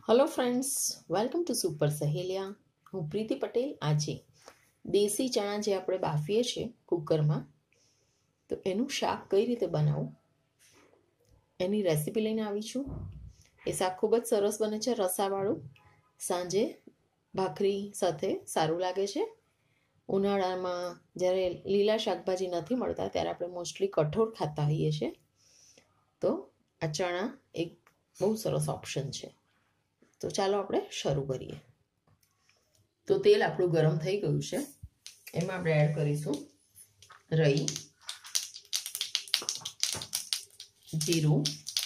Hello friends, welcome to super Saheliya. हूँ प्रीति पटेल। आज देसी चना जे આપણે બાફીએ છીએ કુકરમાં, તો એનું શાક કઈ રીતે બનાવવું એની રેસીપી લઈને આવી છું। એ શાક ખૂબ જ સરસ બને છે, રસાવાળું। સાંજે ભાખરી સાથે સારું લાગે છે। ઉનાળામાં જ્યારે લીલા શાકભાજી નથી મળતા ત્યારે આપણે મોસ્ટલી કઠોળ ખાતા હોઈએ છીએ, તો આ ચણા એક બહુ સરસ ઓપ્શન છે। તો ચાલો આપણે શરૂ કરીએ। તો તેલ આપણું ગરમ થઈ ગયું છે, એમાં આપણે એડ કરીશું રઈ, જીરું।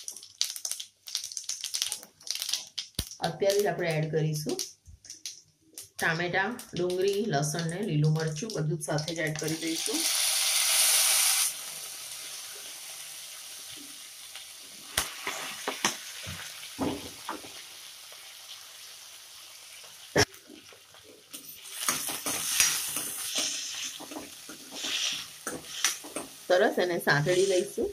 અત્યારે જ આપણે એડ કરીશું ટામેટા, ડુંગળી, લસણ ને લીલું મરચું, બધું સાથે જ એડ કરી દઈશું। સરસ એને સાંતળી લઈશું।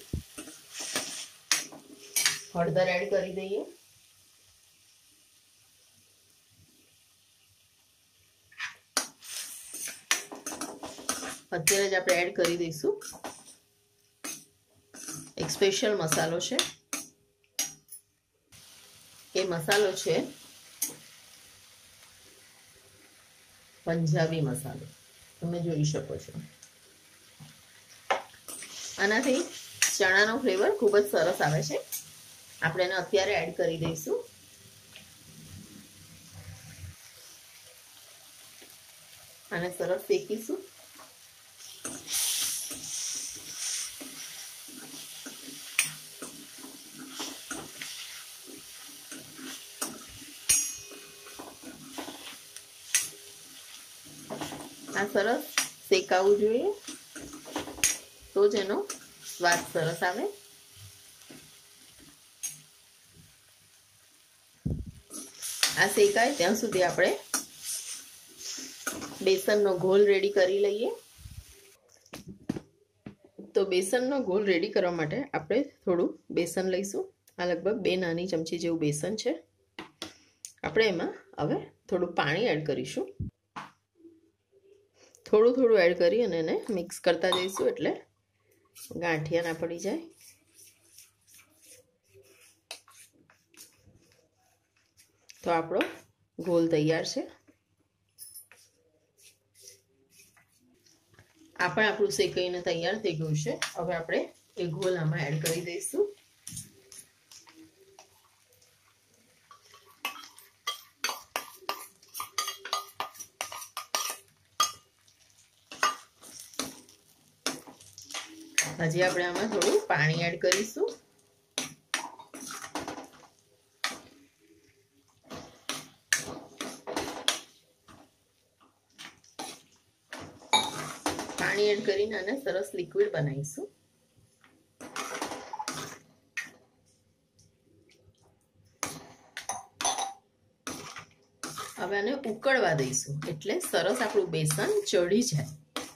હળદર એડ કરી દઈએ, અત્યારે જ આપણે એડ કરી દઈશું એક સ્પેશિયલ મસાલો છે। એ મસાલો છે પંજાબી મસાલો, તમે જોઈ શકો છો। આનાથી ચણાનો ફ્લેવર ખૂબ જ સરસ આવે છે। આપણે એને અત્યારે એડ કરી દઈશું। આને સરસ શેકીશું। આ સરસ શેકાવું જોઈએ, તો જ એનો સ્વાદ સરસ આવે। આ શેકાય ત્યાં સુધી આપણે બેસનનો ઘોલ રેડી કરી લઈએ। તો બેસનનો ઘોલ રેડી કરવા માટે આપણે થોડું બેસન લઈશું। આ લગભગ 2 નાની ચમચી જેવું બેસન છે। આપણે એમાં હવે થોડું પાણી એડ કરીશું। થોડું થોડું એડ કરી અને એને મિક્સ કરતા જઈશું, એટલે ગાંઠિયા ના પડી જાય। તો આપણો ઘોલ તૈયાર છે। આ પણ આપણું શેકાઈને તૈયાર થઈ ગયું છે। હવે આપણે એ ઘોલ આમાં એડ કરી દઈશું। હજી આપણે આમાં થોડું પાણી એડ કરીશું। પાણી એડ કરીને આને સરસ લિક્વિડ બનાવીશું। હવે આને ઉકળવા દઈશું, એટલે સરસ આપણું બેસન ચડી જાય।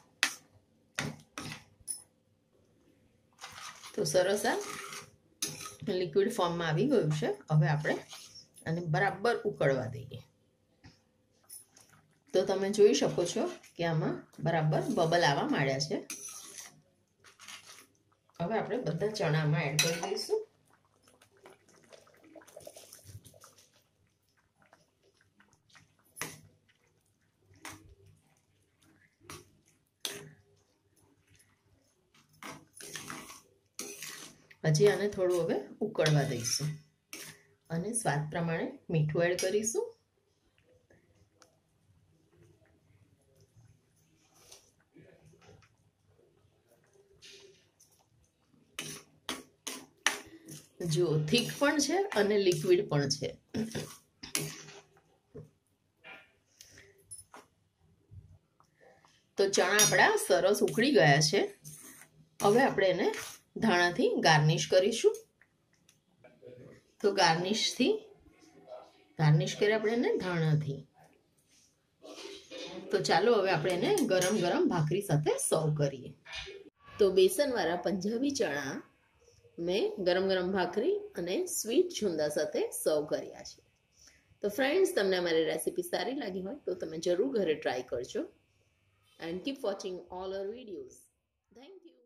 તો સરસ આ લિક્વિડ ફોર્મમાં આવી ગયું છે। હવે આપણે આને બરાબર ઉકળવા દઈએ। તો તમે જોઈ શકો છો કે આમાં બરાબર બબલ આવવા માંડ્યા છે। હવે આપણે બધા ચણામાં એડ કરી દઈશું। હજી આને થોડું હવે ઉકળવા દઈશું અને સ્વાદ પ્રમાણે મીઠું એડ કરીશું। જો થીક પણ છે અને લિક્વિડ પણ છે। તો ચણા આપણા સરસ ઉકળી ગયા છે। હવે આપણે એને ધાણાથી ગાર્નિશ કરીશું। તો ગાર્નિશ કરી આપણે એને ધાણાથી। તો ચાલો હવે આપણે એને ગરમ ગરમ ભાખરી સાથે સર્વ કરીએ। તો બેસનવાળા પંજાબી ચણા મેં ગરમ ગરમ ભાખરી અને સ્વીટ છુંદા સાથે સર્વ કર્યા છે। તો ફ્રેન્ડ્સ, તમને અમારી રેસીપી સારી લાગી હોય તો તમે જરૂર ઘરે ટ્રાય કરજો. And keep watching all our videos. Thank you.